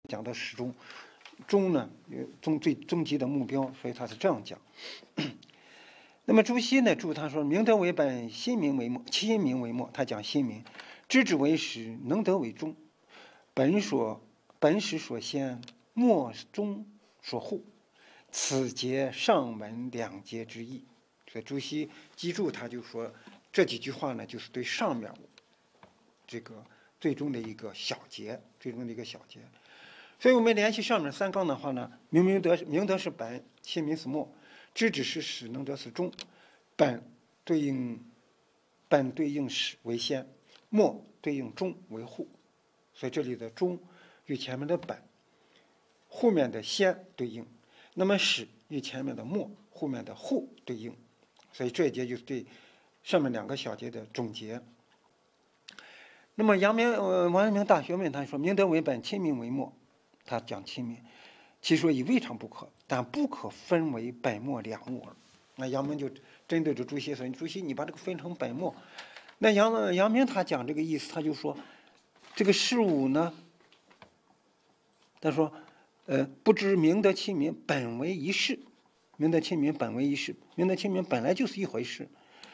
讲的始终，终呢最终极的目标，所以他是这样讲。那么朱熹呢注他说：“明德为本，亲民为末。亲民为末，他讲亲民，知止为始，能德为终。本始所先，末终所护，此皆上文两节之意。”所以朱熹记住，他就说这几句话呢，就是对上面这个最终的一个小节，最终的一个小节。所以我们联系上面三纲的话呢，明德是本，亲民是末，知止是始，能德是终。本对应始为先，末对应终为护。所以这里的终与前面的本、后面的先对应，那么始与前面的末、后面的护对应。所以这一节就是对上面两个小节的总结。那么王阳明大学问他说：“明德为本，亲民为末。”他讲亲民，其说以未尝不可，但不可分为本末两物耳。那阳明就针对着朱熹说：“朱熹，你把这个分成本末。”那阳明他讲这个意思，他就说，这个事物呢，他说，不知明德亲民本为一事，明德亲民本为一事，明德亲民本来就是一回事。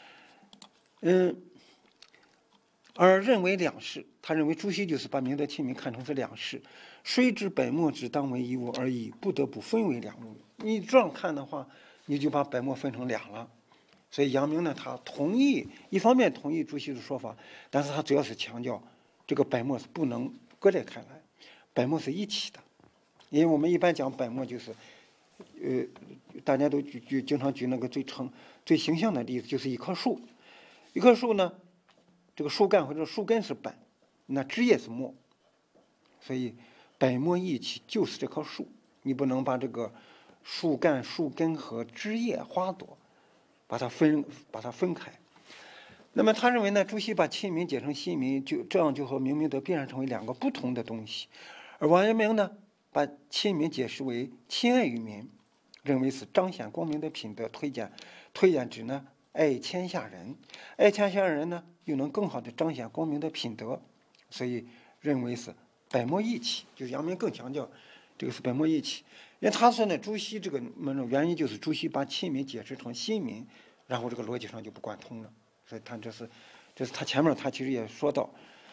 而认为两事，他认为朱熹就是把明德亲民看成是两事，虽知本末只当为一物而已，不得不分为两物。你这样看的话，你就把本末分成两了。所以阳明呢，他同意，一方面同意朱熹的说法，但是他主要是强调这个本末是不能割裂开来，本末是一起的。因为我们一般讲本末就是，大家都经常举那个最形象的例子，就是一棵树，一棵树呢，这个树干或者树根是本，那枝叶是末，所以本末一起就是这棵树，你不能把这个树干、树根和枝叶、花朵把它分开。那么他认为呢，朱熹把亲民解成亲民，这样就和明德必然成为两个不同的东西。而王阳明呢，把亲民解释为亲爱于民，认为是彰显光明的品德，推荐指呢爱天下人，爱天下人呢又能更好的彰显光明的品德，所以认为是本末一起。就是阳明更强调这个是本末一起。因为他说呢，朱熹这个原因就是朱熹把亲民解释成亲民，然后这个逻辑上就不贯通了。所以他这是他前面他其实也说到，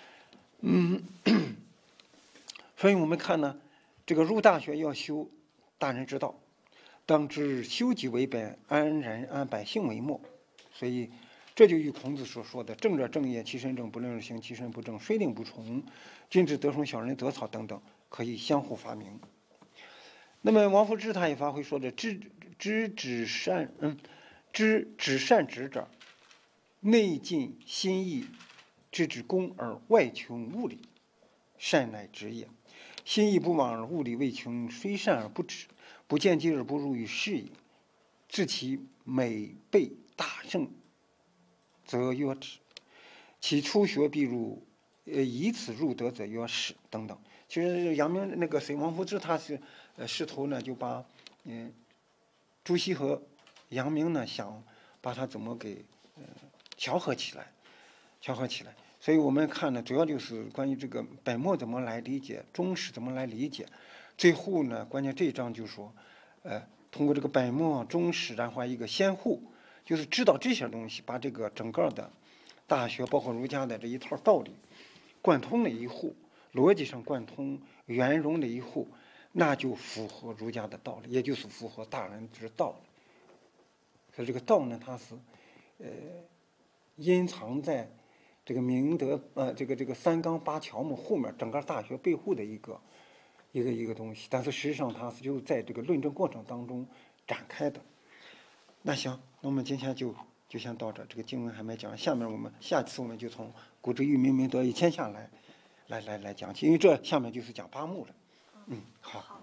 所以我们看呢，这个入大学要修大人之道，当知修己为本，安人安百姓为末。所以这就与孔子所说的正者正业，其身正，不令而行，其身不正，虽令不从，君子得宠，小人得草等等，可以相互发明。那么王夫之他也发挥说的知止善止者，内尽心意，知止功而外穷物理，善乃止也。心意不往而物理未穷，虽善而不止，不见机而不入于事也。自其美备大胜，则曰止。其初学必入，以此入德者曰始等等。其实阳明那个王夫之他是试图呢就把朱熹和阳明呢想把它怎么给调和起来。所以我们看呢，主要就是关于这个本末怎么来理解，终始怎么来理解。最后呢，关键这一章就说，通过这个本末终始，然后一个先后，就是知道这些东西，把这个整个的大学，包括儒家的这一套道理，贯通了一户，逻辑上贯通，圆融了一户，那就符合儒家的道理，也就是符合大人之道理。所以这个道呢，它是隐藏在这个明德这个三纲八条目后面整个大学背后的一个东西，但是实际上它是就在这个论证过程当中展开的。那行，那我们今天就先到这，这个经文还没讲，下次我们就从古之欲明，明德以天下来讲起，因为这下面就是讲八目了。好。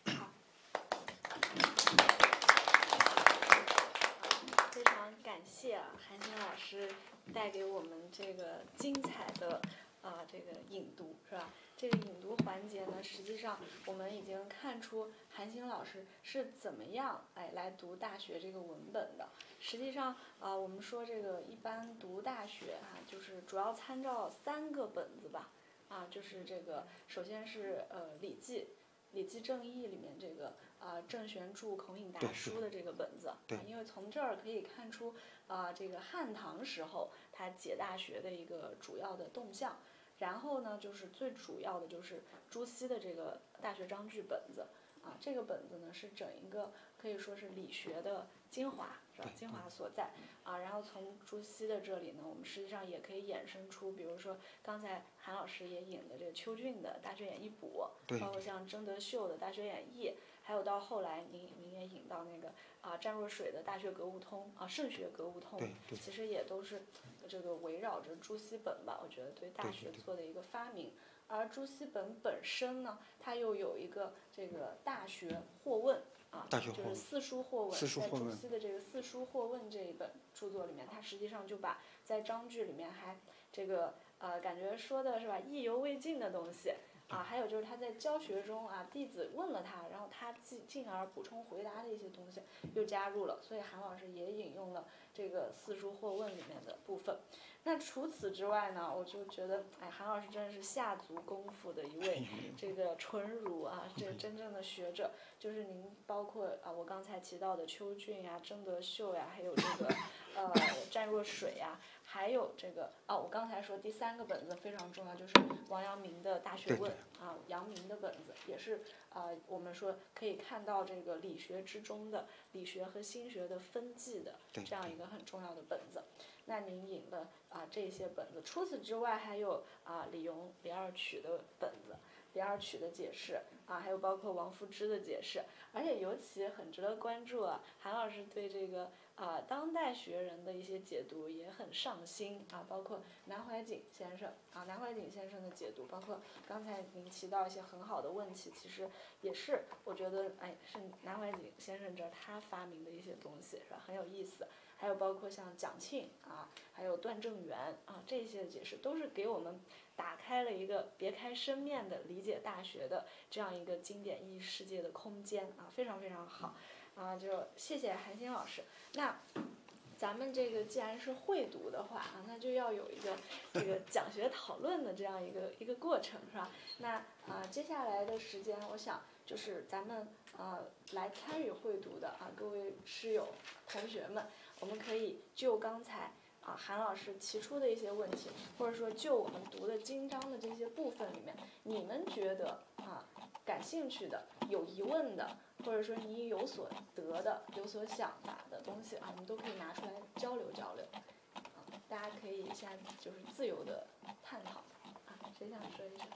非常感谢韩星老师带给我们这个精彩的这个引读，是吧？这个引读环节呢，实际上我们已经看出韩星老师是怎么样来读大学这个文本的。实际上我们说这个一般读大学就是主要参照3个本子吧。就是这个首先是《礼记》， 礼记正义》里面这个郑玄注孔颖达书的这个本子，因为从这儿可以看出这个汉唐时候他解大学的一个主要的动向。然后呢，就是最主要的就是朱熹的这个《大学章句》本子这个本子呢是整一个可以说是理学的精华，是吧？精华所在然后从朱熹的这里呢，我们实际上也可以衍生出，比如说刚才韩老师也引的这个邱俊的《大学演义补》，包括像曾德秀的《大学演义》，还有到后来您也引到那个湛若水的《大学格物通》圣学格物通，其实也都是这个围绕着朱熹本吧，我觉得对大学做的一个发明。而朱熹本身呢，它又有一个这个大学或问就是四书或问，在朱熹的这个四书或问这一本著作里面，它实际上就把在章句里面还这个感觉说的是吧意犹未尽的东西还有就是他在教学中弟子问了他，然后他进而补充回答的一些东西又加入了，所以韩老师也引用了这个四书或问里面的部分。那除此之外呢，我就觉得韩老师真的是下足功夫的一位这个纯儒这个真正的学者。就是您包括我刚才提到的邱俊曾德秀还有这个湛若水还有这个我刚才说第3个本子非常重要，就是王阳明的《大学问》阳明的本子也是我们说可以看到这个理学之中的理学和心学的分际的这样一个很重要的本子。那您引了这些本子，除此之外还有李颉、李二曲的本子，李二曲的解释还有包括王夫之的解释，而且尤其很值得关注韩老师对这个当代学人的一些解读也很上心包括南怀瑾先生南怀瑾先生的解读，包括刚才您提到一些很好的问题，其实也是我觉得是南怀瑾先生这他发明的一些东西，是吧？很有意思。还有包括像蒋庆还有段正源这些解释都是给我们打开了一个别开生面的理解大学的这样一个经典意义世界的空间非常非常好就谢谢韩星老师。那咱们这个既然是会读的话那就要有一个这个讲学讨论的这样一个过程，是吧？那接下来的时间，我想就是咱们来参与会读的各位师友同学们，我们可以就刚才韩老师提出的一些问题，或者说就我们读的经章的这些部分里面，你们觉得感兴趣的、有疑问的，或者说你有所得的、有所想法的东西我们都可以拿出来交流交流大家可以现在就是自由的探讨谁想说一下？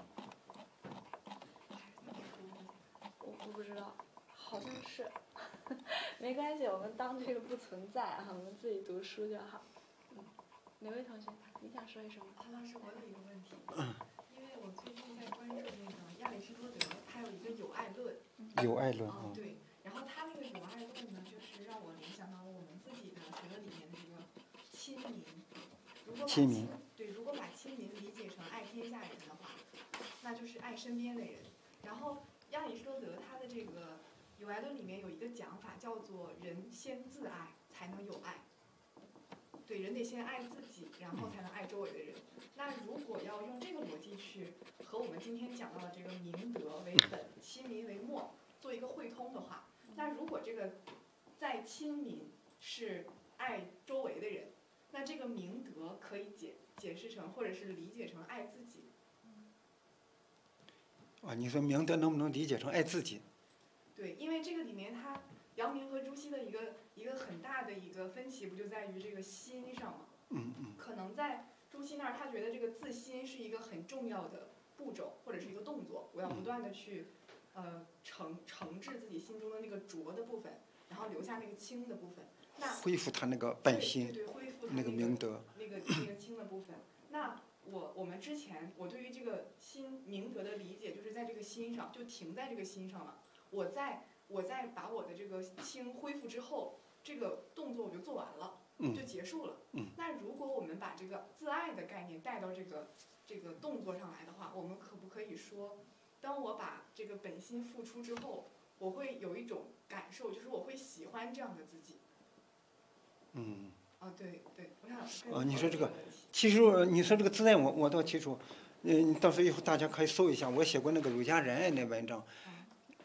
我不知道，好像是没关系，我们当这个不存在我们自己读书就好。哪位同学你想说什么？ 韩老师，我有一个问题因为我最近在关注那个亚里士多德，他有一个有爱论有爱论对，然后他那个有爱论呢，就是让我联想到了我们自己的学的里面的这个亲民。如果把亲民理解成爱天下人的话，那就是爱身边的人。然后亚里士多德他的这个有爱论里面有一个讲法叫做人先自爱才能有爱。对，人得先爱自己，然后才能爱周围的人。那如果要用这个逻辑去和我们今天讲到的这个明德为本，亲民为末做一个汇通的话，那如果这个在亲民是爱周围的人，那这个明德可以解释成或者是理解成爱自己。 你说明德能不能理解成爱自己？ 对，因为这个里面他阳明和朱熹的一个很大的一个分歧，不就在于这个心上吗？可能在朱熹那儿，他觉得这个自心是一个很重要的步骤或者是一个动作，我要不断的去惩治自己心中的那个浊的部分，然后留下那个清的部分。那恢复他那个本心， 对，恢复他那个明德， 那个清的部分。那我们之前我对于这个心明德的理解，就是在这个心上，就停在这个心上了。我在把我的这个清恢复之后，这个动作我就做完了，就结束了。那如果我们把这个自爱的概念带到这个动作上来的话，我们可不可以说，当我把这个本心付出之后，我会有一种感受，就是我会喜欢这样的自己。对，我想你说这个，其实你说这个自爱，我倒清楚。到时候以后大家可以搜一下，我写过那个儒家仁爱那文章。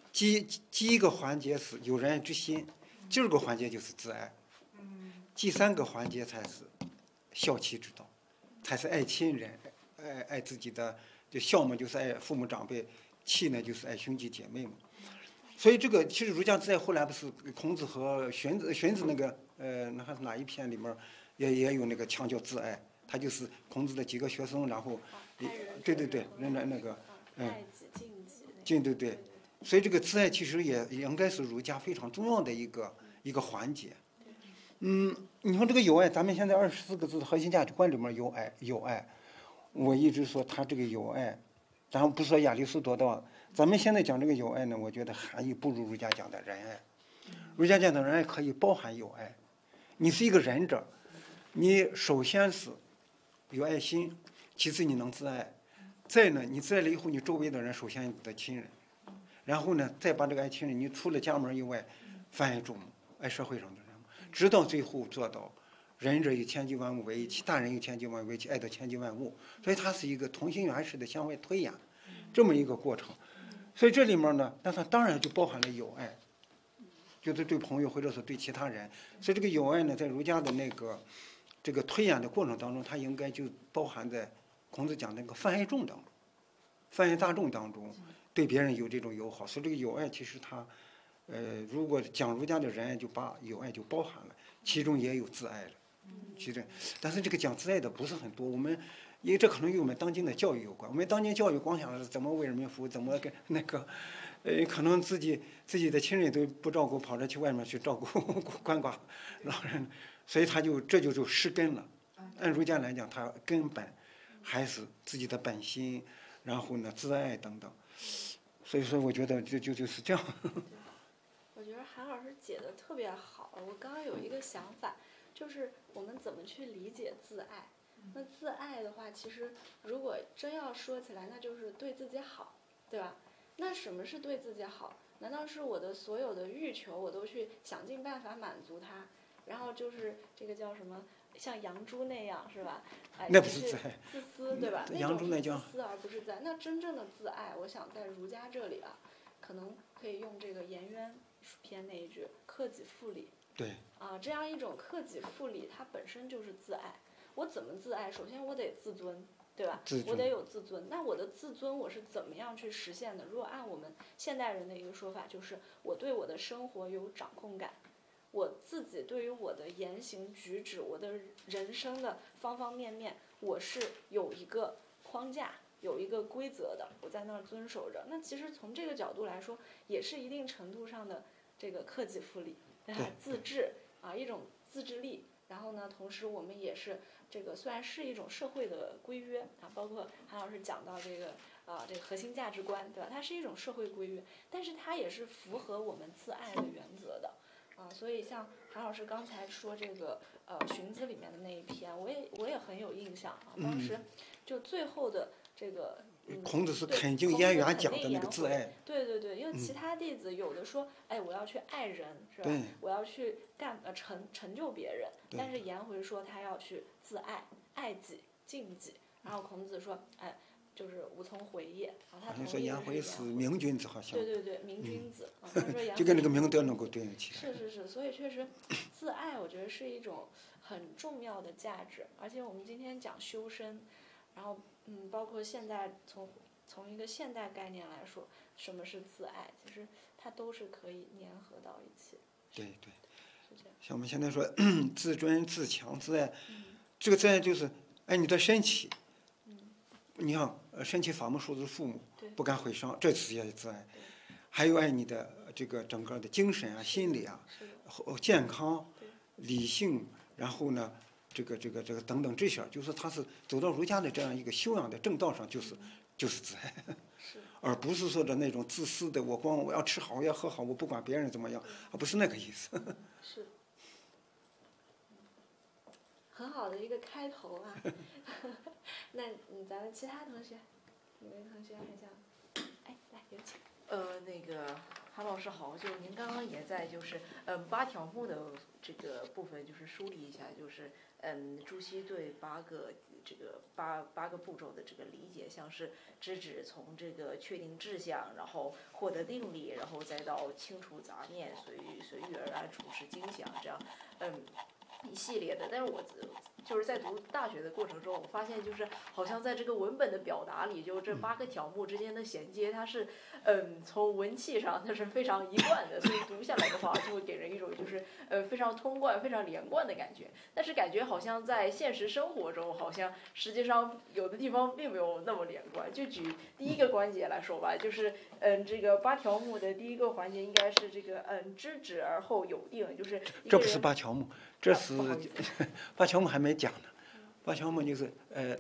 第一个环节是有仁爱之心，第二个环节就是自爱，第三个环节才是孝悌之道，才是爱亲人，爱自己的，就孝嘛就是爱父母长辈，悌呢就是爱兄弟姐妹嘛。所以这个其实儒家自爱后来不是孔子和荀子那个那还是哪一篇里面也有那个强调自爱，他就是孔子的几个学生，然后对那个爱己敬己， 对，所以这个自爱其实也应该是儒家非常重要的一个环节。你说这个有爱，咱们现在24个字的核心价值观里面有爱，我一直说他这个有爱，咱们不说亚里士多德，咱们现在讲这个有爱呢，我觉得含义不如儒家讲的仁爱。儒家讲的仁爱可以包含有爱，你是一个仁者，你首先是有爱心，其次你能自爱，再呢你自爱了以后，你周围的人首先你的亲人，然后呢再把这个爱亲人，你除了家门以外，泛爱众目，爱社会上的人，直到最后做到仁者以千计万物为一体，大人以千计万物为一体，爱得千计万物。所以它是一个同心圆式的向外推演这么一个过程。所以这里面呢，那它当然就包含了有爱，就是对朋友或者是对其他人。所以这个有爱呢，在儒家的这个推演的过程当中，它应该就包含在孔子讲那个泛爱众当中，泛爱大众当中，对别人有这种友好。所以这个有爱其实它，如果讲儒家的仁爱，就把有爱就包含了，其中也有自爱了。其实，但是这个讲自爱的不是很多。我们因为这可能与我们当今的教育有关。我们当今教育光想着怎么为人民服务，怎么跟那个，可能自己的亲人都不照顾，跑着去外面去照顾鳏寡老人，所以这就失根了。按儒家来讲，他根本还是自己的本心，然后呢自爱等等。所以说，我觉得就是这样。 我觉得韩老师解的特别好。我刚刚有一个想法，就是我们怎么去理解自爱。那自爱的话，其实如果真要说起来，那就是对自己好，对吧？那什么是对自己好？难道是我的所有的欲求我都去想尽办法满足它，然后就是这个叫什么，像杨朱那样，是吧？ 那不是自爱， 自私，对吧？ 杨朱那叫自私而不是自爱。那真正的自爱，我想在儒家这里啊，可能可以用这个颜渊篇那一句“克己复礼”。 对。 这样一种克己复礼，它本身就是自爱。我怎么自爱？首先我得自尊，对吧？我得有自尊。那我的自尊我是怎么样去实现的？如果按我们现代人的一个说法，就是我对我的生活有掌控感，我自己对于我的言行举止，我的人生的方方面面，我是有一个框架，有一个规则的，我在那儿遵守着。那其实从这个角度来说，也是一定程度上的这个克己复礼，自治一种自制力。然后呢，同时我们也是这个虽然是一种社会的规约包括韩老师讲到这个这个核心价值观，对吧？它是一种社会规约，但是它也是符合我们自爱的原则的所以像韩老师刚才说这个荀子里面的那一篇，我也很有印象当时就最后的这个。 孔子是肯定颜渊讲的那个自爱。 对，因为其他弟子有的说，我要去爱人，是吧？我要去成就别人。但是颜回说他要去自爱，爱己敬己。然后孔子说，就是无从回也。他说颜回是明君子，好像。 对，明君子。他说颜回就跟那个明德能够对应起来。是，所以确实，自爱我觉得是一种很重要的价值。而且我们今天讲修身，然后。包括现在从一个现代概念来说，什么是自爱？其实它都是可以粘合到一起。 对， 是这样。 像我们现在说自尊、自强、自爱，这个自爱就是爱你的身体。你看，身体发目受之父母，不敢毁伤，这是也是自爱。还有爱你的这个整个的精神心理健康、理性，然后呢。这个等等这些，就是他是走到儒家的这样一个修养的正道上，就是自爱，而不是说的那种自私的，我要吃好，我要喝好，我不管别人怎么样，不是那个意思。 是，很好的一个开头那咱们其他同学，哪位同学还想？来有请。 那个韩老师好，就您刚刚也在就是8条目的这个部分就是梳理一下，就是朱熹对八个步骤的这个理解，像是知止从这个确定志向，然后获得定力，然后再到清除杂念，随遇而安，处事精详，这样一系列的。但是我就是在读大学的过程中，我发现就是好像在这个文本的表达里，就这8个条目之间的衔接，它是从文气上它是非常一贯的，所以读下来的话就会给人一种就是非常通贯、非常连贯的感觉。但是感觉好像在现实生活中，好像实际上有的地方并没有那么连贯。就举第一个环节来说吧，就是这个8条目的第一个环节应该是这个知止而后有定，就是这不是8条目，这是8条目还没讲呢。8条目就是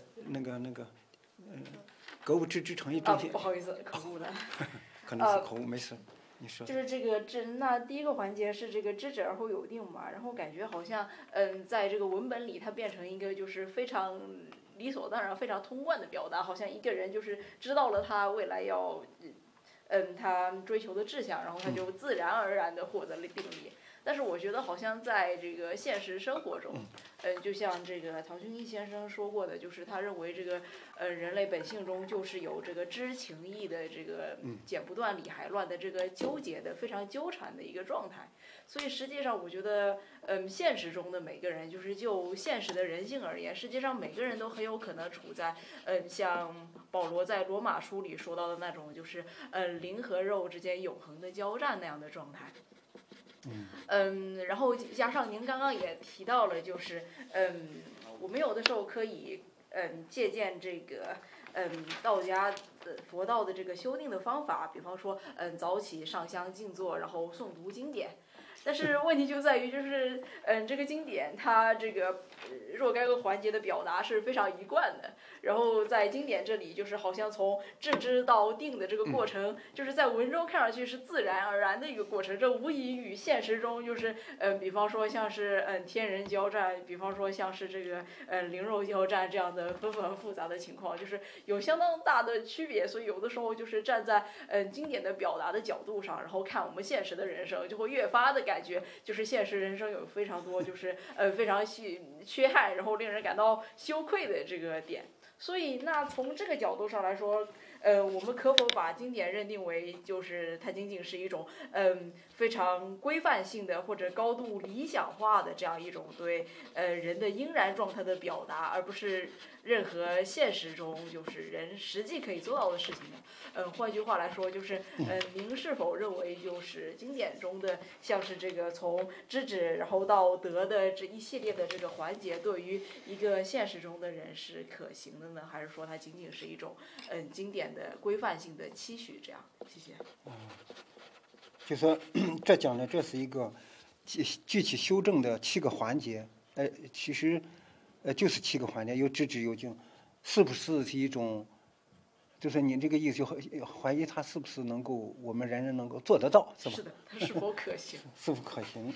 格物致知诚意正心。 不好意思，口误了。 可能是口误，没事，你说。 就是这个那第一个环节是这个知止而后有定嘛，然后感觉好像在这个文本里它变成一个就是非常理所当然、非常通贯的表达，好像一个人就是知道了他未来要他追求的志向，然后他就自然而然的获得了定力。但是我觉得好像在这个现实生活中，就像这个陶君毅先生说过的，就是他认为这个人类本性中就是有这个知情意的这个剪不断理还乱的这个纠结的非常纠缠的一个状态。所以实际上我觉得现实中的每个人，就是就现实的人性而言，实际上每个人都很有可能处在像保罗在罗马书里说到的那种就是灵和肉之间永恒的交战那样的状态。然后加上您刚刚也提到了，就是我们有的时候可以借鉴这个道家的佛道的这个修订的方法，比方说早起上香静坐，然后诵读经典。但是问题就在于，就是这个经典它这个若干个环节的表达是非常一贯的，然后在经典这里就是好像从致知到定的这个过程，就是在文中看上去是自然而然的一个过程，这无疑与现实中就是比方说像是天人交战，比方说像是这个灵肉交战这样的纷繁复杂的情况，就是有相当大的区别。所以有的时候就是站在经典的表达的角度上，然后看我们现实的人生，就会越发的感觉就是现实人生有非常多就是非常缺憾，然后令人感到羞愧的这个点。所以那从这个角度上来说，我们可否把经典认定为就是它仅仅是一种非常规范性的或者高度理想化的这样一种对人的应然状态的表达，而不是任何现实中就是人实际可以做到的事情呢？换句话来说，就是您是否认为就是经典中的像是这个从知止然后到得的这一系列的这个环节，对于一个现实中的人是可行的呢？还是说它仅仅是一种经典的规范性的期许？这样，谢谢。 就说这讲的这是一个具体修正的7个环节，其实就是7个环节，有知止有定，是不是一种？就是你这个意思，就怀疑他是不是能够我们人人能够做得到，是吧？ 是的，它是否可行？ 是否可行？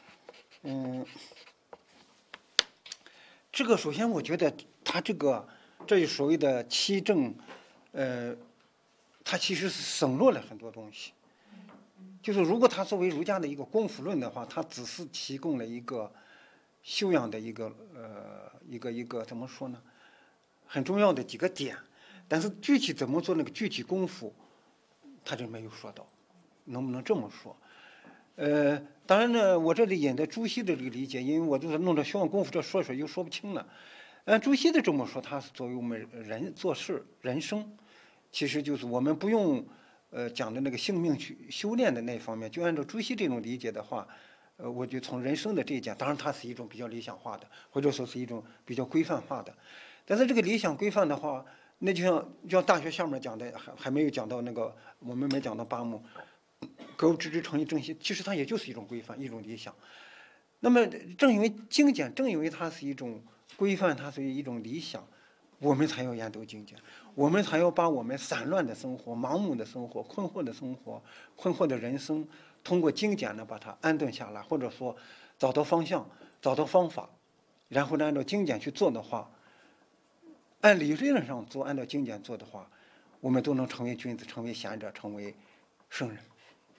这个首先我觉得他这就所谓的7正，它其实是省略了很多东西。就是如果他作为儒家的一个功夫论的话，他只是提供了一个修养的一个怎么说呢？很重要的几个点。但是具体怎么做那个具体功夫，他就没有说到，能不能这么说？当然呢，我这里引的朱熹的这个理解，因为我就是弄着修养功夫这说又说不清了。朱熹的这么说，他是作为我们人做事人生，其实就是我们不用讲的那个性命去修炼的那方面，就按照朱熹这种理解的话，我就从人生的这一讲，当然它是一种比较理想化的，或者说是一种比较规范化的。但是这个理想规范的话，那就像大学下面讲的，还没有讲到那个，我们没讲到8目，格物致知诚意正心，其实它也就是一种规范，一种理想。那么正因为经典，正因为它是一种规范，它是一种理想，我们才要研读经典，我们才要把我们散乱的生活、盲目的生活、困惑的生活、困惑的人生，通过经典呢把它安顿下来，或者说找到方向、找到方法，然后按照经典去做的话。按理论上做，按照经典做的话，我们都能成为君子，成为贤者，成为圣人。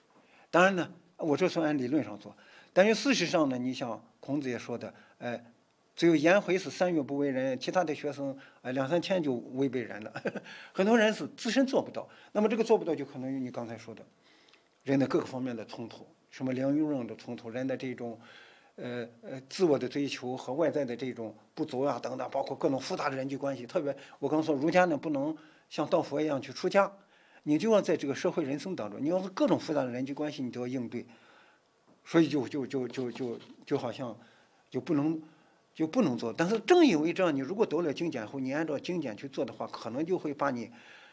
当然呢，我这是按理论上做，但是事实上呢，你像孔子也说的，只有颜回是3月不为人，其他的学生2、3天就违背人了。很多人是自身做不到，那么这个做不到就可能有你刚才说的，人的各个方面的冲突，什么良莺的冲突，人的这种自我的追求和外在的这种不足啊等等，包括各种复杂的人际关系。特别我刚说儒家呢不能像道佛一样去出家，你就要在这个社会人生当中，你要是各种复杂的人际关系你都要应对，所以就好像就不能做。但是正因为这样，你如果读了经典后，你按照经典去做的话，可能就会把你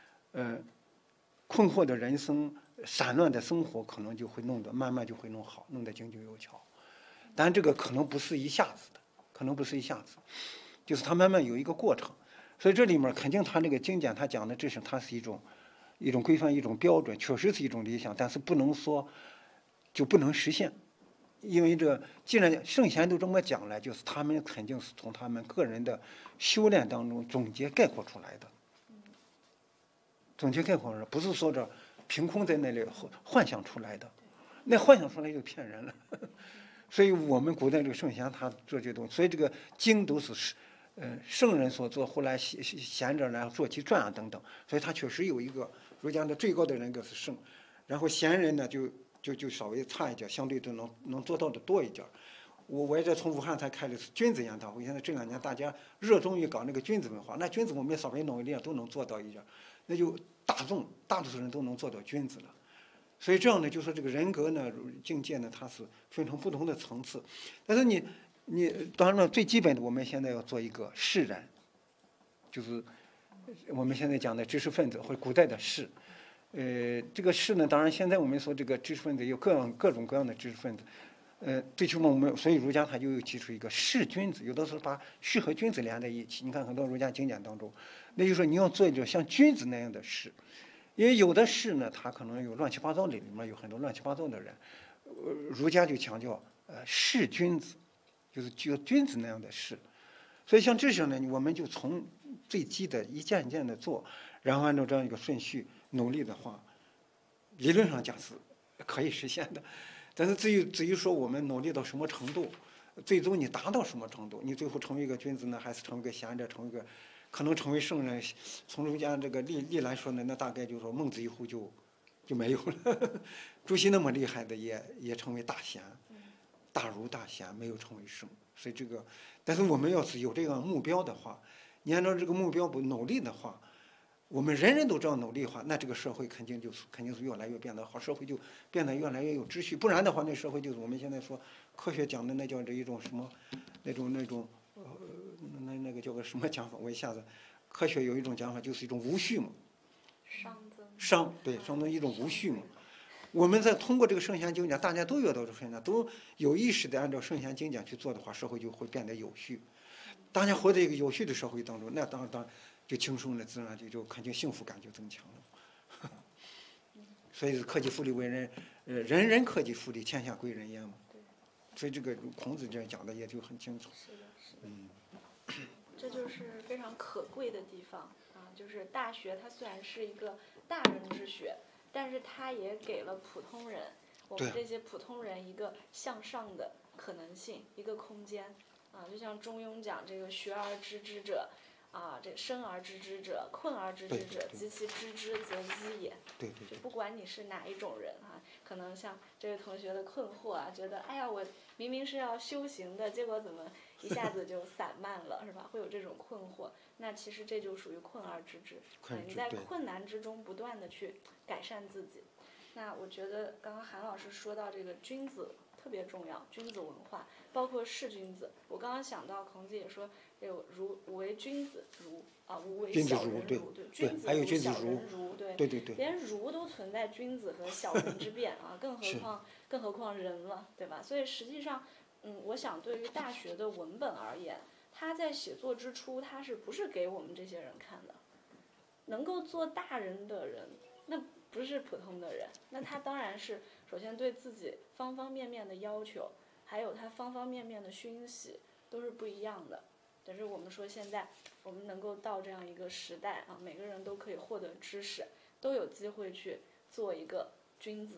困惑的人生、散乱的生活，可能就会弄得慢慢就会弄好，弄得井井有条。但这个可能不是一下子的，可能不是一下子，就是它慢慢有一个过程。所以这里面肯定它这个经典它讲的这是它是一种规范、一种标准，确实是一种理想，但是不能说就不能实现。因为既然圣贤都这么讲了，就是他们肯定是从他们个人的修炼当中总结概括出来的。总结概括出来，不是说这凭空在那里幻想出来的，那幻想出来就骗人了。所以我们古代这个圣贤他做这东西，所以这个经都是圣人所做，后来贤者呢做其传啊等等，所以他确实有一个儒家的最高的人格是圣，然后贤人呢就稍微差一点，相对都能做到的多一点。我也在从武汉才开的是君子研讨会，现在这2年大家热衷于搞那个君子文化，那君子我们也稍微弄一点都能做到一点，那就大多数人都能做到君子了。所以这样呢，就说这个人格呢、境界呢，它是分成不同的层次。但是你当然了，最基本的，我们现在要做一个士人，就是我们现在讲的知识分子或者古代的士。这个士呢，当然现在我们说这个知识分子有各种各样的知识分子。最起码我们所以儒家他就提出一个士君子，有的时候把士和君子连在一起。你看很多儒家经典当中，那就是说你要做一种像君子那样的士。因为有的士呢，他可能有乱七八糟的，里面有很多乱七八糟的人，儒家就强调士君子，就是君子那样的士。所以像这些呢，我们就从最基的一件一件的做，然后按照这样一个顺序努力的话，理论上讲是可以实现的。但是至于说我们努力到什么程度，最终你达到什么程度，你最后成为一个君子呢，还是成为一个贤者，可能成为圣人？从儒家这个历来说呢，那大概就是说孟子以后就没有了。朱熹那么厉害的也成为大贤、大儒大贤，没有成为圣。所以但是我们要是有这个目标的话，你按照这个目标不努力的话，我们人人都这样努力的话，那这个社会肯定是越来越变得好，社会就变得越来越有秩序。不然的话，那社会就是我们现在说科学讲的那叫这一种什么那种那个叫个什么讲法？我一下子科学有一种讲法，就是一种无序嘛。商增一种无序嘛。我们在通过这个圣贤经典，大家都阅读这个圣贤，都有意识的按照圣贤经典去做的话，社会就会变得有序。大家活在一个有序的社会当中，那当然就轻松了，自然就肯定幸福感就增强了。所以克己复礼为人，人人克己复礼，天下归人焉嘛。所以这个孔子这样讲的也就很清楚。 是的。这就是非常可贵的地方啊！就是大学，它虽然是一个大人之学，但是它也给了普通人，我们这些普通人一个向上的可能性，一个空间啊！就像中庸讲这个“学而知之者”。这生而知之者，困而知之者，及其知之则资也。 对。 就不管你是哪一种人啊，可能像这位同学的困惑啊，觉得哎呀，我明明是要修行的，结果怎么一下子就散漫了，是吧？会有这种困惑。那其实这就属于困而知之。你在困难之中不断的去改善自己。那我觉得刚刚韩老师说到这个君子特别重要，君子文化，包括士君子。我刚刚想到孔子也说。有吾为君子儒吾为小人儒，对，君子儒小人儒，对，连儒都存在君子和小人之辨啊，更何况人了，对吧？所以实际上，我想对于大学的文本而言，它在写作之初，它是不是给我们这些人看的？能够做大人的人，那不是普通的人，那他当然是首先对自己方方面面的要求，还有他方方面面的熏习，都是不一样的。但是我们说现在我们能够到这样一个时代啊，每个人都可以获得知识，都有机会去做一个君子吧，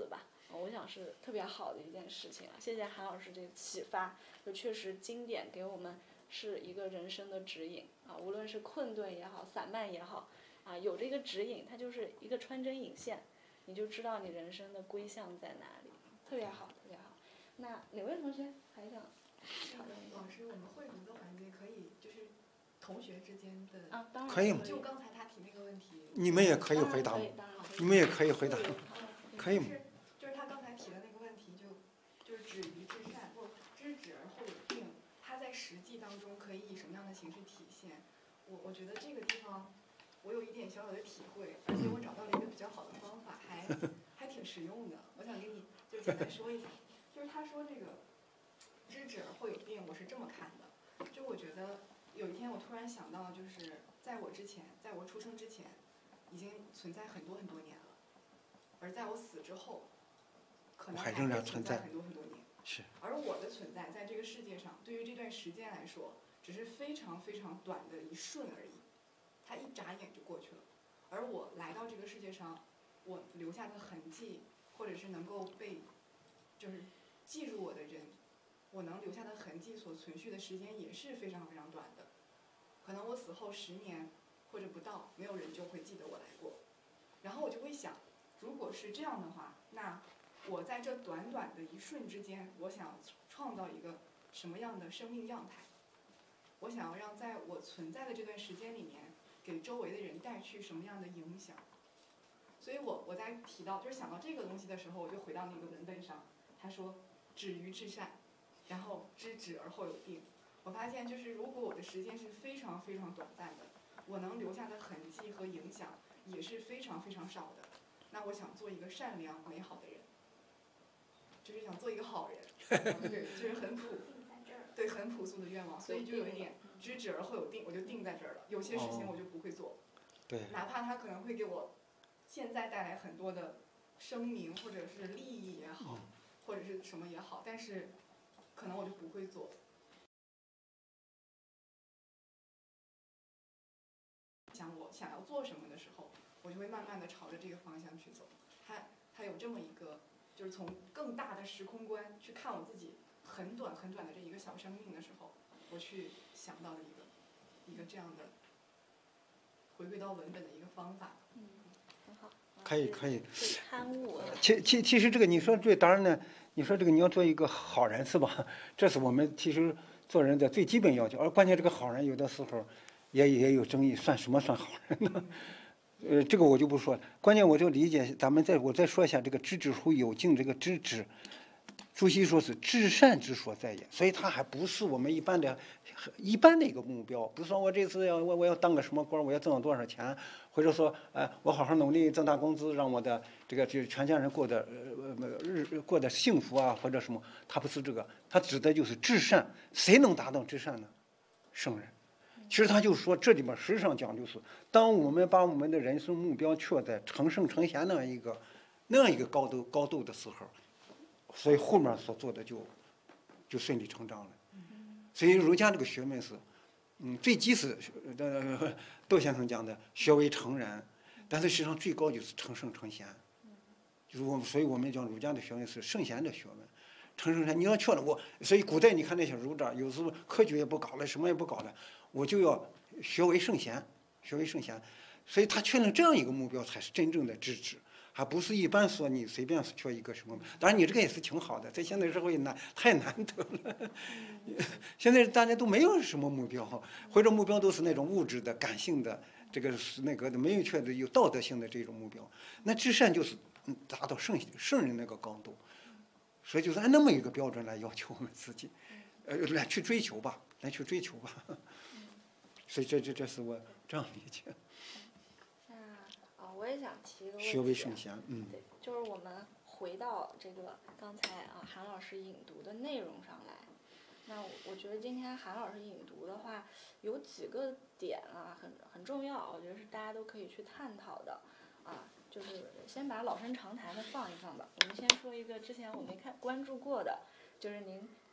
我想是特别好的一件事情啊！谢谢韩老师这个启发，就确实经典给我们是一个人生的指引啊，无论是困顿也好，散漫也好啊，有这个指引，它就是一个穿针引线，你就知道你人生的归向在哪里，特别好，特别好。那哪位同学还想讨论一下？ 老师，我们会读的环节可以就是同学之间的啊，当然可以吗就刚才他提那个问题， 你们也可以回答，你们也可以回答，可以吗？ 就是他刚才提的那个问题，就是止于至善，或知止而后有定，它在实际当中可以以什么样的形式体现？我觉得这个地方我有一点小小的体会，而且我找到了一个比较好的方法，还挺实用的。我想给你就简单说一下，就是他说这个知止而后有定，我是这么看的。就我觉得有一天我突然想到，就是在我之前，在我出生之前，已经存在很多很多年了，而在我死之后，可能还仍然存在很多很多年。 是。 而我的存在在这个世界上，对于这段时间来说，只是非常非常短的一瞬而已，它一眨眼就过去了。而我来到这个世界上，我留下的痕迹，或者是能够被就是记住我的人，我能留下的痕迹所存续的时间也是非常非常短的。可能我死后10年或者不到，没有人就会记得我来过。然后我就会想，如果是这样的话，那我在这短短的一瞬之间，我想创造一个什么样的生命样态？我想要让在我存在的这段时间里面，给周围的人带去什么样的影响？所以我在提到就是想到这个东西的时候，我就回到那个文本上，他说止于至善，然后知止而后有定。我发现就是如果我的时间是非常非常短暂的，我能留下的痕迹和影响也是非常非常少的。那我想做一个善良美好的人，就是想做一个好人，对，就是很对，很朴素的愿望，所以就有一点知止而后有定，我就定在这儿了。有些事情我就不会做， 对， 哪怕它可能会给我现在带来很多的声名或者是利益也好，或者是什么也好，但是可能我就不会做。我想要做什么的时候，我就会慢慢的朝着这个方向去走。它有这么一个，就是从更大的时空观去看我自己很短很短的这一个小生命的时候，我去想到的一个这样的回归到文本的一个方法。 很好。 可以可以。 参悟。 其实这个你说对，当然呢，你说这个你要做一个好人是吧？这是我们其实做人的最基本要求。而关键这个好人有的时候也有争议，算什么算好人呢？这个我就不说了。关键我就理解，我再说一下这个知止乎有境，这个知止，朱熹说是至善之所在也，所以它还不是我们一般的一个目标。不是说我这次我要当个什么官，我要挣多少钱，或者说我好好努力挣大工资，让我的这个全家人过得幸福啊，或者什么，它不是这个，它指的就是至善。谁能达到至善呢？圣人。其实他就说，这里面实际上讲就是，当我们把我们的人生目标确在成圣成贤那样一个高度的时候，所以后面所做的就顺理成章了。所以儒家这个学问是，最基是窦先生讲的学为成人，但是实际上最高就是成圣成贤。就是所以我们讲儒家的学问是圣贤的学问。成圣贤，你要确了所以古代你看那些儒者，有时候科举也不搞了，什么也不搞了，我就要学为圣贤，学为圣贤。所以他确认这样一个目标才是真正的知止，还不是一般说你随便学一个什么。当然你这个也是挺好的，在现在社会太难得了。现在大家都没有什么目标，或者目标都是那种物质的、感性的，这个是那个的，没有确的有道德性的这种目标。那至善就是达到圣人那个高度。所以就是按那么一个标准来要求我们自己，来去追求吧。所以这是我这样理解。 那我也想提一个问题。 学为圣贤， 对，就是我们回到这个刚才韩老师引读的内容上来。那我觉得今天韩老师引读的话，有几个点很重要，我觉得是大家都可以去探讨的就是先把老生常谈的放一放吧。我们先说一个之前我没关注过的，就是您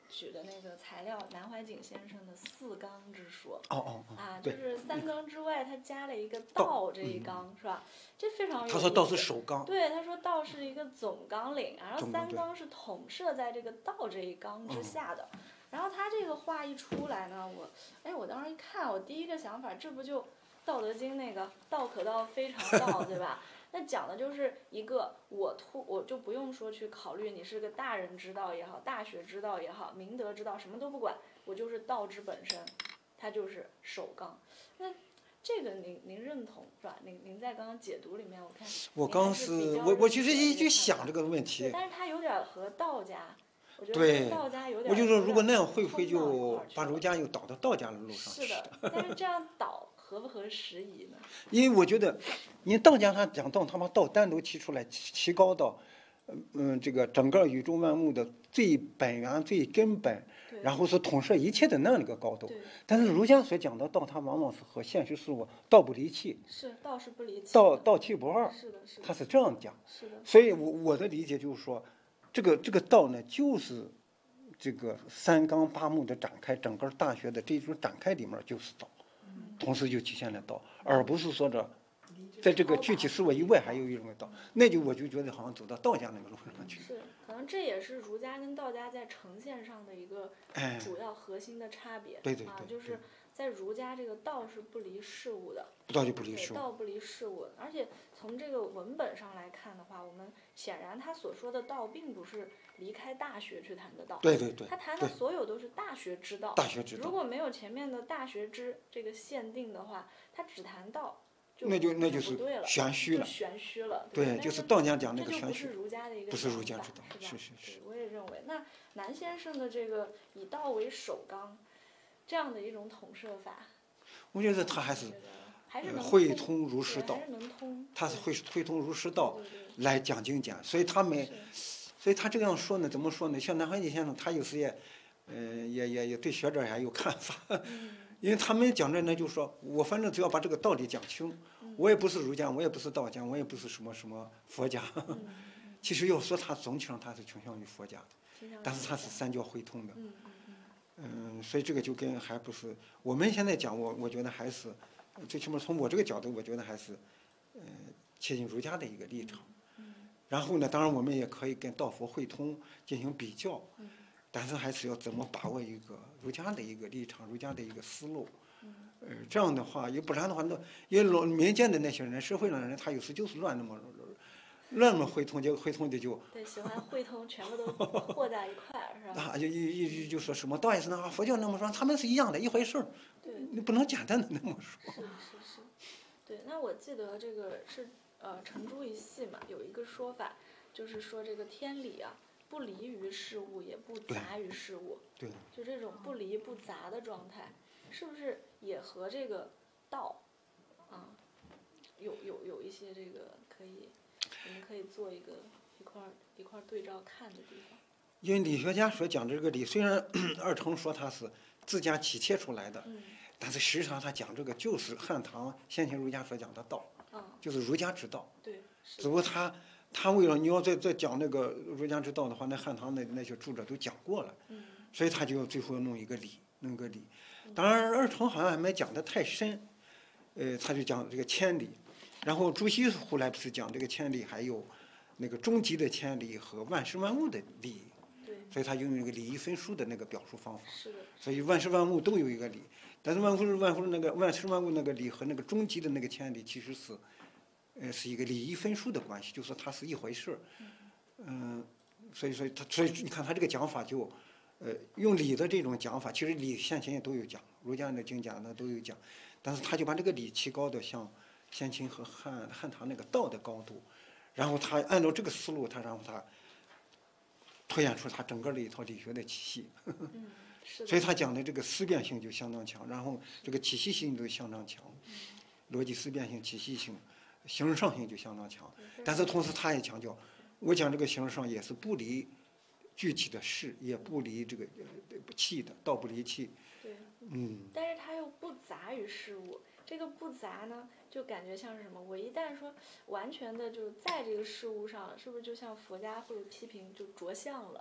举的那个材料，南怀瑾先生的四纲之说。啊，就对是三纲之外，他加了一个道这一纲，是吧？这非常有意思。 他说道是首纲。 对，他说道是一个总纲领，然后总纲三纲是统摄在这个道这一纲之下的。然后他这个话一出来呢，我当时一看，我第一个想法，这不就《道德经》那个“道可道，非常道”，对吧？那讲的就是一个我就不用说去考虑你是个大人之道也好，大学之道也好，明德之道什么都不管，我就是道之本身，它就是首纲。那这个您认同是吧？您在刚刚解读里面，我看我其实一直想这个问题， 但是它有点和道家。 对， 道家有点， 我就说如果那样会不会就把儒家又导到道家的路上去？ 是的，但是这样导合不合时宜呢？ 因为我觉得，你道家他讲道，他把道单独提出来，提高到，这个整个宇宙万物的最本源、最根本，然后是统摄一切的那样一个高度。但是儒家所讲的道，它往往是和现实事物道不离气。 是道是不离气。 道气不二。 是的， 他是这样讲。 是的。 所以我的理解就是说。这个道呢，就是这个三纲八目的展开，整个大学的这种展开里面就是道，同时就体现了道，而不是说着在这个具体事物以外还有一种道，那我就觉得好像走到道家那个路上去。 是，可能这也是儒家跟道家在呈现上的一个主要核心的差别。 对， 就是在儒家这个道是不离事物的， 道就不离事物， 道不离事物。而且从这个文本上来看的话，我们显然他所说的道并不是离开大学去谈的道。 对， 他谈的所有都是大学之道。 大学之道。 如果没有前面的大学之这个限定的话，他只谈道， 那就是玄虚了。 玄虚了。 对，就是道家讲那个玄虚。 不是儒家的一个不是儒家之道， 是。 是。 我也认为，那南先生的这个以道为首纲，这样的一种统摄法。 我觉得他还是会通儒释道，他是会通儒释道来讲经讲，所以他这样说呢，怎么说呢？像南怀瑾先生，他有时也对学者还有看法，因为他们讲着呢，就说我反正只要把这个道理讲清，我也不是儒家，我也不是道家，我也不是什么佛家，其实要说他总体上他是倾向于佛家的，但是他是三教会通的。所以这个就跟还不是我们现在讲，我觉得还是最起码从我这个角度，我觉得还是切近儒家的一个立场。然后呢，当然我们也可以跟道佛会通进行比较，但是还是要怎么把握一个儒家的一个立场，儒家的一个思路。这样的话，要不然的话，因为民间的那些人，社会上的人，他有时就是乱那么会通，结果会通的就对，喜欢会通，全部都和在一块儿，是吧？ 啊，就说什么道也是那样，佛教那么说，他们是一样的一回事儿。 对， 你不能简单的那么说。 是。对，那我记得这个是程朱一系嘛，有一个说法，就是说这个天理啊，不离于事物，也不杂于事物。 对。 就这种不离不杂的状态，是不是也和这个道啊有一些这个我们可以做一块对照看的地方？ 因为理学家所讲这个理，虽然二程说他是自家体切出来的，但是实际上他讲这个就是汉唐先秦儒家所讲的道，就是儒家之道。 对。 只不过他为了你要再讲那个儒家之道的话，那汉唐的那些著者都讲过了，所以他就最后要弄个理。当然二程好像还没讲得太深，他就讲这个千里。然后朱熹后来不是讲这个千里，还有那个终极的千里和万事万物的理，所以他用一个理义分殊的那个表述方法。 是的。 所以万事万物都有一个理，但是万事万物那个理和那个终极的那个千里其实是一个理义分殊的关系，就是它是一回事儿。所以你看他这个讲法就，用理的这种讲法，其实理先秦也都有讲，儒家的经讲呢都有讲，但是他就把这个理提高的像先秦和汉唐那个道的高度，然后他按照这个思路，然后他推演出他整个的一套理学的体系。所以他讲的这个思辨性就相当强，然后这个体系性就相当强，逻辑思辨性、体系性、形而上性就相当强。但是同时他也强调，我讲这个形而上也是不离具体的事，也不离这个气的，道不离气。 对。但是他又不杂于事物。这个不杂呢，就感觉像是什么？我一旦说完全的就在这个事物上，是不是就像佛家会批评就着相了？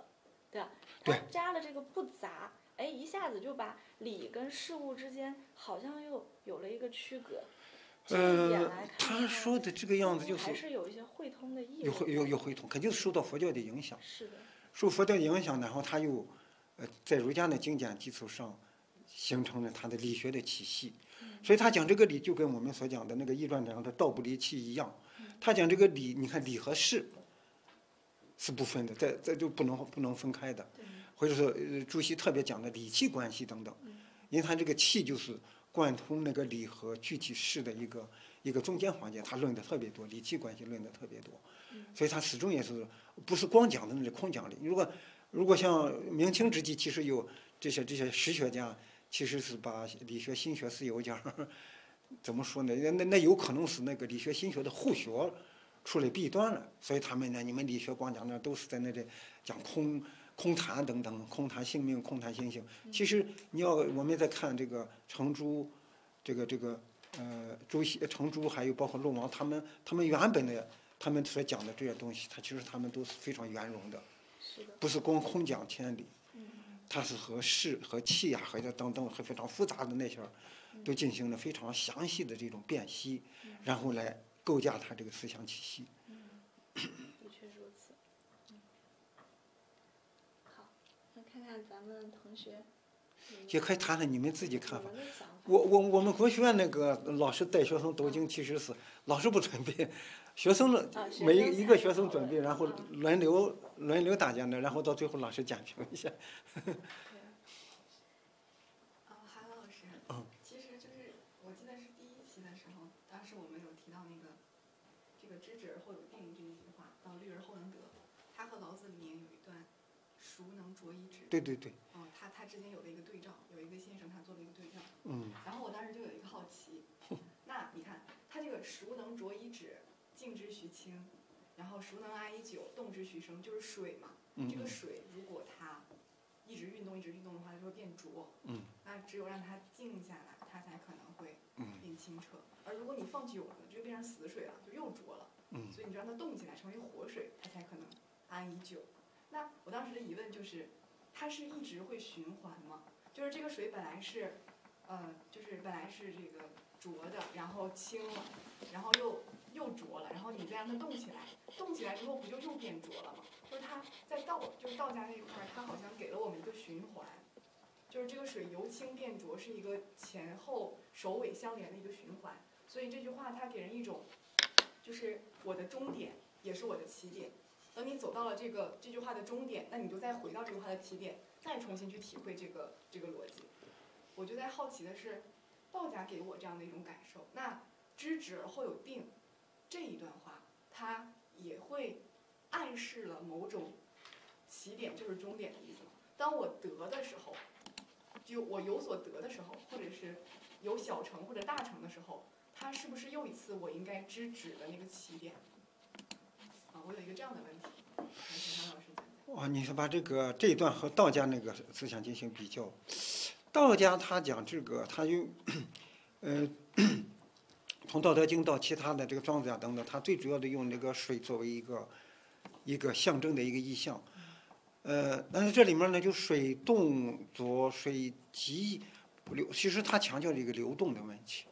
对吧？ 对他加了这个不杂，哎，一下子就把理跟事物之间好像又有了一个区隔。这一点来看他说的这个样子就是还是有一些汇通的意味。 有汇通，肯定是受到佛教的影响。 是的。 受佛教的影响，然后他又在儒家的经典基础上形成了他的理学的体系。所以他讲这个理就跟我们所讲的那个易传讲的道不离气一样。他讲这个理，你看理和事是不分的，这就不能分开的。或者说朱熹特别讲的理气关系等等，因为他这个气就是贯通那个理和具体事的一个中间环节，他论的特别多，理气关系论的特别多。所以他始终也是不是光讲的那空讲理。如果像明清之际，其实有这些实学家，其实是把理学心学是有点怎么说呢？那有可能是那个理学心学的护学出了弊端了。所以他们呢，你们理学光讲的都是在那里讲空谈等等，空谈性命，空谈心性。其实我们在看这个程朱，朱熹、程朱还有包括陆王，他们原本的他们所讲的这些东西，其实他们都是非常圆融的，不是光空讲天理。它是和事和气啊，和等等和非常复杂的那些，都进行了非常详细的这种辨析，然后来构架它这个思想体系。 的确如此。好，那看看咱们同学。 也可以谈谈你们自己看法。 我们国学院那个老师带学生读经，其实是老师不准备，学生的每一个学生准备，然后轮流大家呢，然后到最后老师点评一下。 韩老师，其实就是我记得是第1期的时候，当时我们有提到那个这个知止而后有定这一句话，到虑而后能得，他和老子里面有一段孰能着以止。 对。 他之间有了一个对照，有一个先生他做了一个对照。然后我当时就有一个好奇，那你看他这个孰能着以止，静之徐清，然后孰能安以久，动之徐生，就是水嘛。这个水如果它一直运动的话，它就会变浊。那只有让它静下来，它才可能会变清澈。而如果你放久了，就变成死水了，就又浊了。所以你就让它动起来，成为活水，它才可能安以久。那我当时的疑问就是，它是一直会循环吗？就是这个水本来是，本来是这个浊的，然后清了，然后又浊了，然后你再让它动起来，动起来之后不就又变浊了吗？就是它在道家那一块，它好像给了我们一个循环，就是这个水由清变浊是一个前后首尾相连的一个循环。所以这句话它给人一种，就是我的终点也是我的起点。等你走到了这句话的终点，那你就再回到这句话的起点，再重新去体会这个逻辑。我就在好奇的是，道家给我这样的一种感受。那知止而后有定这一段话，它也会暗示了某种起点就是终点的意思吗？当我得的时候，就我有所得的时候，或者是有小成或者大成的时候，它是不是又一次我应该知止的那个起点？我有一个这样的问题，请韩老师讲讲。 你是把这一段和道家那个思想进行比较。道家他讲这个，他用从《道德经》到其他的这个庄子啊等等，他最主要的用这个水作为一个象征的一个意象。但是这里面呢，就水动浊、水急流，其实他强调这个流动的问题。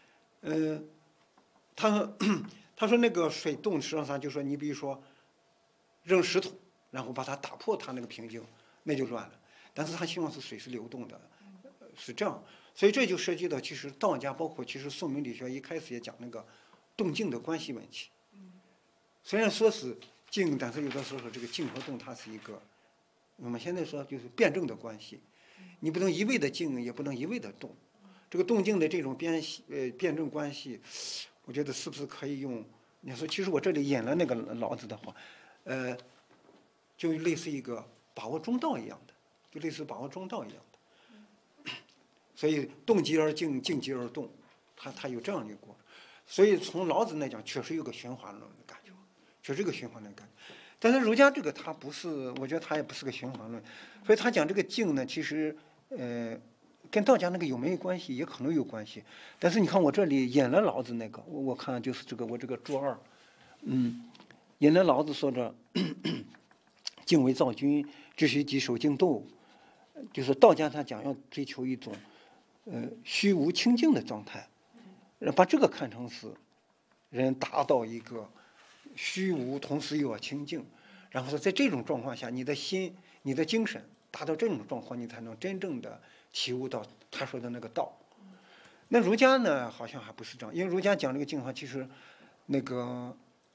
他说那个水动，实际上就说你比如说扔石头，然后把它打破它那个平静，那就乱了。但是他希望是水是流动的，是这样。所以这就涉及到其实道家，包括其实宋明理学一开始也讲那个动静的关系问题。虽然说是静，但是有的时候这个静和动它是一个，我们现在说就是辩证的关系。你不能一味的静，也不能一味的动。这个动静的这种辩证关系，我觉得是不是可以用？你说，其实我这里引了那个老子的话，就类似一个把握中道一样的，就类似把握中道一样的。所以动极而静，静极而动，它有这样的一个过程。所以从老子来讲，确实有个循环论的感觉，确实有个循环论的感觉。但是儒家这个它不是，我觉得它也不是个循环论。所以他讲这个静呢，其实跟道家那个有没有关系，也可能有关系。但是你看我这里引了老子那个，我看就是我这个注2，引了老子说着静为躁君， 知须即守静斗，就是道家他讲要追求一种虚无清净的状态，把这个看成是人达到一个虚无同时又要清净，然后说在这种状况下，你的心、你的精神达到这种状况，你才能真正的体悟到他说的那个道。那儒家呢，好像还不是这样，因为儒家讲这个净化，其实那个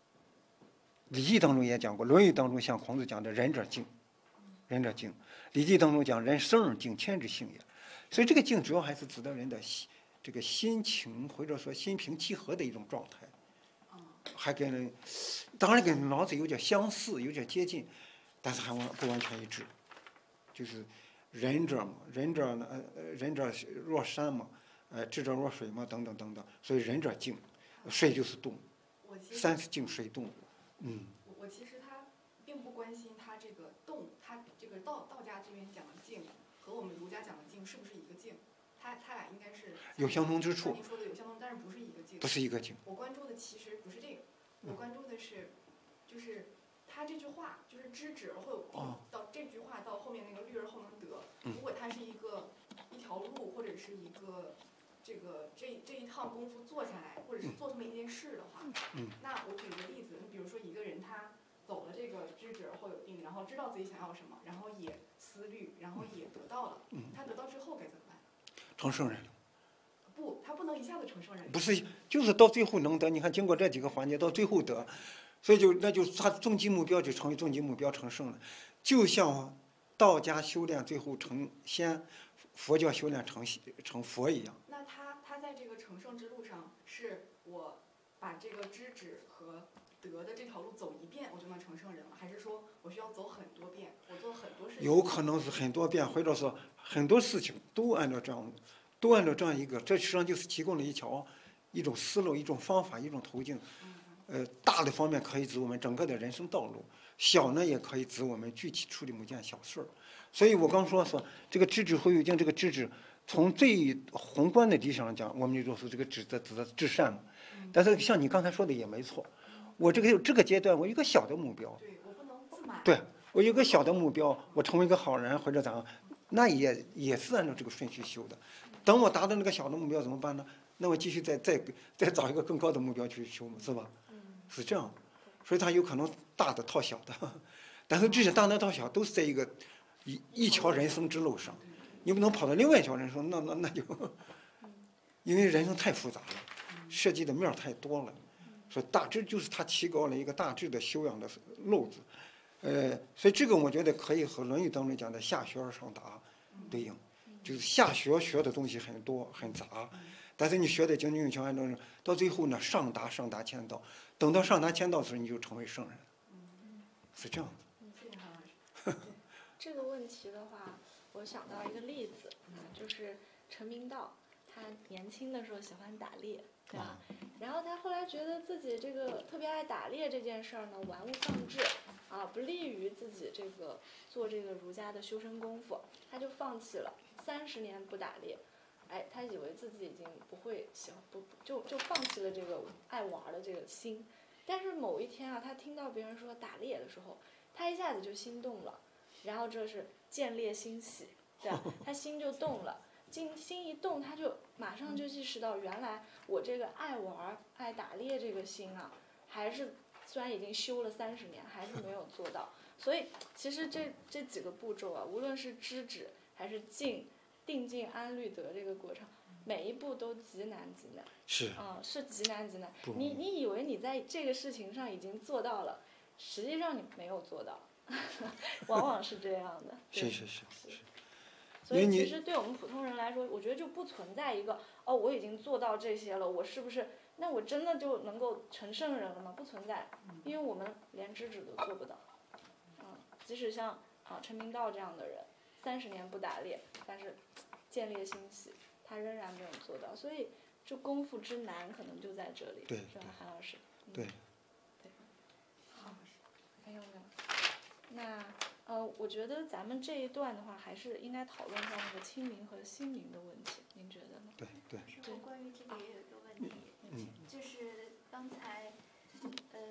《礼记》当中也讲过，《论语》当中像孔子讲的“仁者静”，仁者静，《礼记》当中讲“人生而静，谦之性也”。所以这个静主要还是指的人的这个心情或者说心平气和的一种状态，还跟人当然跟老子有点相似，有点接近，但是还不完全一致。就是仁者嘛，仁者呢，仁者若山嘛，智者若水嘛，等等等等。所以仁者静，水就是动，山是静，水动。 我其实他并不关心他这个动，他这个道家这边讲的静和我们儒家讲的静是不是一个静？他俩应该是有相同之处。 您说的有相同，但是不是一个静。 不是一个静。 我关注的其实不是这个，我关注的是，就是他这句话，就是知止而后有定，到这句话到后面那个虑而后能得。如果它是一条路，或者是一个这一趟功夫做下来，或者是做这么一件事的话，那我举个例子，你比如说一个人他走了这个知止而后有定，然后知道自己想要什么，然后也思虑，然后也得到了，他得到之后该怎么办？ 成圣人。 不，他不能一下子成圣人。 不是，就是到最后能得。你看，经过这几个环节，到最后得，所以那就他终极目标就成为终极目标，成圣了。就像道家修炼最后成仙，佛教修炼成佛一样。 那他在这个成圣之路上，是我把这个知止和得的这条路走一遍，我就能成圣人了？还是说我需要走很多遍，我做很多事情？ 有可能是很多遍，或者说很多事情都按照这样一个，这实际上就是提供了一种思路、一种方法、一种途径。大的方面可以指我们整个的人生道路，小呢也可以指我们具体处理某件小事儿。所以我刚说这个知止后有定，这个知止从最宏观的意义上讲，我们就说是这个指的至善嘛。但是像你刚才说的也没错，我这个阶段我有一个小的目标， 对，我不能自满。 对，我有个小的目标，我成为一个好人或者咋样，那也是按照这个顺序修的。等我达到那个小的目标怎么办呢？那我继续再找一个更高的目标去修嘛，是吧？是这样，所以它有可能大的套小的，但是这些大的套小都是在一条人生之路上，你不能跑到另外一条人生，那就，因为人生太复杂了，涉及的面太多了，所以大致就是它提高了一个大致的修养的路子。所以这个我觉得可以和《论语》当中讲的下学而上达对应，就是下学的东西很多很杂，但是你学的精精巧巧，到最后呢上达签到，等到上达签到的时候，你就成为圣人，是这样的。 谢谢韩老师。 这个问题的话，我想到一个例子，就是陈明道，他年轻的时候喜欢打猎，对吧？然后他后来觉得自己这个特别爱打猎这件事儿呢，玩物丧志，不利于自己这个做这个儒家的修身功夫，他就放弃了，30年不打猎。他以为自己已经不会就放弃了这个爱玩的这个心。但是某一天他听到别人说打猎的时候，他一下子就心动了，然后这是见猎心喜，对吧？他心就动了。心一动，他就马上就意识到，原来我这个爱玩、爱打猎这个心还是虽然已经修了30年，还是没有做到。所以其实这几个步骤无论是知止还是定静安虑得这个过程，每一步都极难。是极难。你以为你在这个事情上已经做到了，实际上你没有做到，往往是这样的。 是。 所以其实对我们普通人来说，我觉得就不存在一个我已经做到这些了，我是不是那我真的就能够成圣人了吗？不存在，因为我们连知止都做不到。即使像陈明道这样的人，30年不打猎，但是见猎心喜，他仍然没有做到。所以这功夫之难可能就在这里， 对， 是吧，韩老师？ 对。 好，还有没有？那我觉得咱们这一段的话，还是应该讨论一下那个清明和心明的问题，您觉得呢？ 对。 我关于这个也有一个问题，就是刚才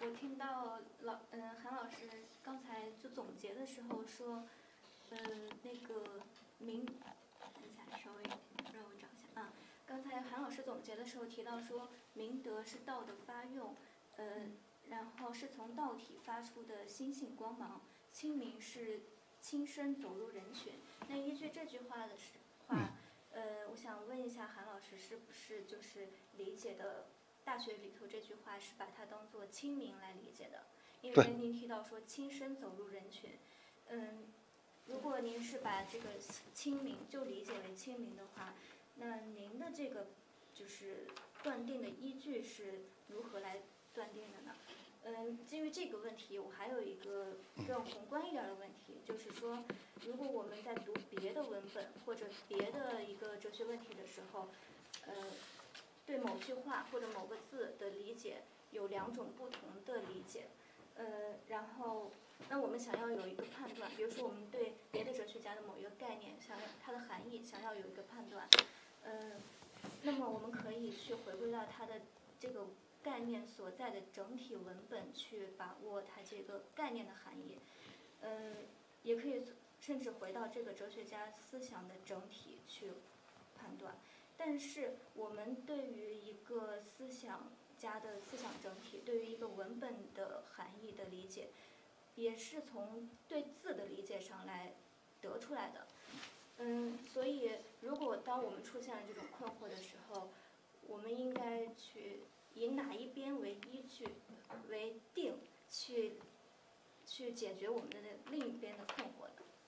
我听到韩老师刚才就总结的时候说，那个等一下，稍微让我找一下啊。刚才韩老师总结的时候提到说，明德是道的发用，然后是从道体发出的心性光芒，清明是亲身走入人群。那依据这句话的话，我想问一下韩老师，是不是就是理解的大学里头这句话是把它当做清明来理解的？因为您提到说亲身走入人群，如果您是把这个清明就理解为清明的话，那您的这个就是断定的依据是如何来断定的呢？基于这个问题，我还有一个更宏观一点的问题，就是说，如果我们在读别的文本或者别的一个哲学问题的时候，对某句话或者某个字的理解有两种不同的理解，然后那我们想要有一个判断，比如说我们对别的哲学家的某一个概念，想要它的含义想要有一个判断，那么我们可以去回归到它的这个概念所在的整体文本去把握它这个概念的含义，也可以甚至回到这个哲学家思想的整体去判断。但是我们对于一个思想家的思想整体，对于一个文本的含义的理解，也是从对字的理解上来得出来的。所以如果当我们出现了这种困惑的时候，我们应该去以哪一边为依据为定，去解决我们的另一边的困惑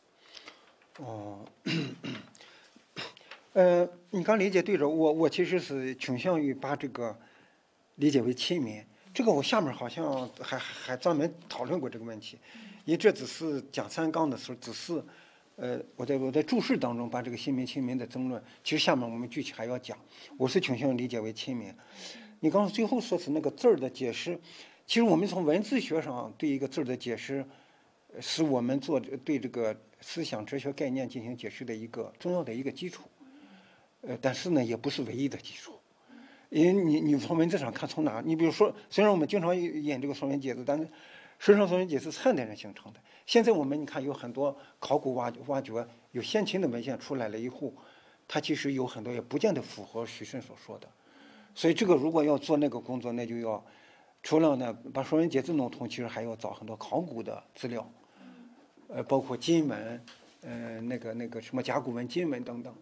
呢？你刚理解对着我其实是倾向于把这个理解为亲民，这个我下面好像还专门讨论过这个问题，因为这只是讲三纲的时候，只是我在注释当中把这个亲民亲民的争论，其实下面我们具体还要讲。我是倾向于理解为亲民。你刚最后说是那个字儿的解释，其实我们从文字学上对一个字儿的解释，是我们对这个思想哲学概念进行解释的一个重要的一个基础。但是呢，也不是唯一的基础，因为你从文字上看从哪，你比如说，虽然我们经常引这个说文解字，但是实际上说文解字是汉代人形成的。现在我们你看有很多考古挖掘，有先秦的文献出来了以后，它其实有很多也不见得符合徐慎所说的。所以这个如果要做那个工作，那就要除了呢把说文解字弄通，其实还要找很多考古的资料，包括金文，那个什么甲骨文、金文等等。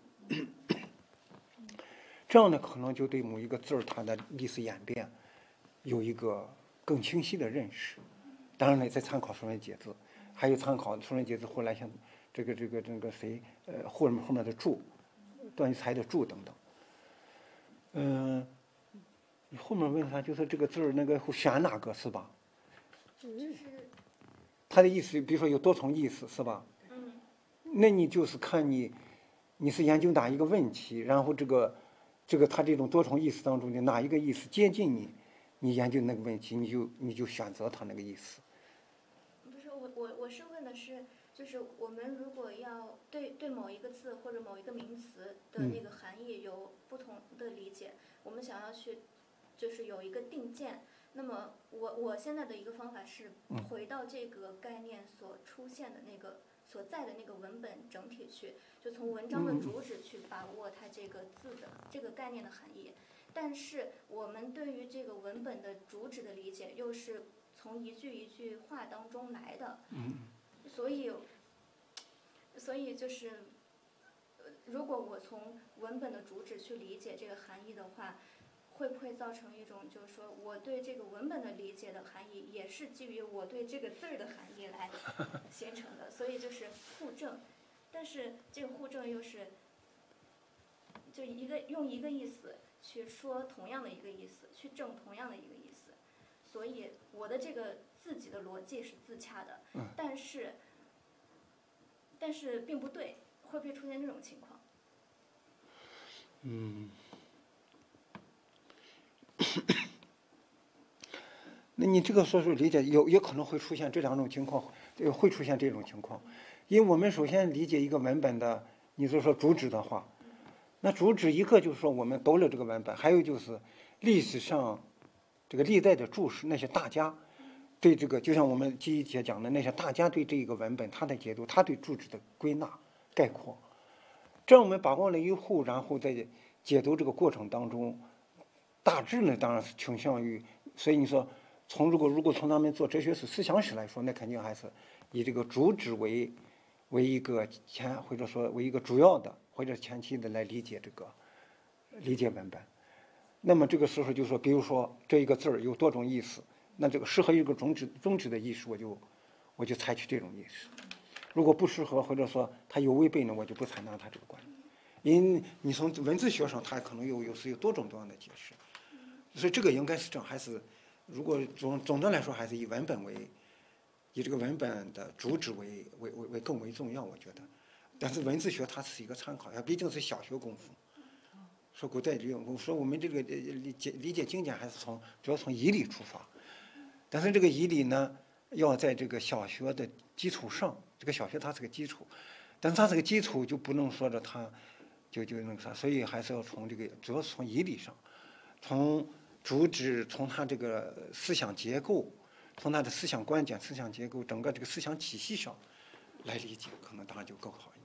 这样呢，可能就对某一个字儿它的历史演变有一个更清晰的认识。当然了，再参考说文解字，还有参考说文解字后来像这个谁，后面的注，段玉裁的注等等。你后面问他就是这个字儿那个选哪个是吧？ 就是他的意思，比如说有多重意思是吧？那你就是看你是研究哪一个问题，然后这个它这种多重意思当中的哪一个意思接近你研究那个问题，你就选择它那个意思。 不是我是问的是，就是我们如果要对某一个字或者某一个名词的那个含义有不同的理解，我们想要去就是有一个定见，那么我现在的一个方法是回到这个概念所出现的那个所在的那个文本整体去，就从文章的主旨去把握它这个字的这个概念的含义。但是我们对于这个文本的主旨的理解又是从一句一句话当中来的，所以就是如果我从文本的主旨去理解这个含义的话，会不会造成一种就是说我对这个文本的理解的含义也是基于我对这个字儿的含义来形成的，所以就是互证。但是这个互证又是就用一个意思去说同样的一个意思，去证同样的一个意思，所以我的这个自己的逻辑是自洽的，但是并不对，会不会出现这种情况？ 那你这个说理解也可能会出现这两种情况，会出现这种情况，因为我们首先理解一个文本的，你就说主旨的话，那主旨一个就是说我们读了这个文本，还有就是历史上这个历代的注释那些大家， 对这个，就像我们第一节讲的那些，大家对这个文本他的解读，他对主旨的归纳概括，这样我们把握了以后，然后在解读这个过程当中，大致呢当然是倾向于，所以你说如果从他们做哲学史、思想史来说，那肯定还是以这个主旨为一个或者说为一个主要的或者前期的来理解文本。那么这个时候就说，比如说这一个字儿有多种意思，那这个适合一个中指的意思，我就采取这种意思。如果不适合或者说它有违背呢，我就不采纳它这个观点。因为你从文字学上，它可能有多种多样的解释，所以这个应该是这样，还是如果总的来说，还是以这个文本的主旨为更为重要，我觉得。但是文字学它是一个参考，它毕竟是小学功夫。说古代说我们这个理解经典还是主要从义理出发，但是这个义理呢，要在这个小学的基础上，这个小学它是个基础，但是它这个基础就不能说着它就那个啥，所以还是要从这个主要是从义理上，从主旨，从它这个思想结构，从它的思想观点、思想结构，整个这个思想体系上来理解，可能当然就更好一点。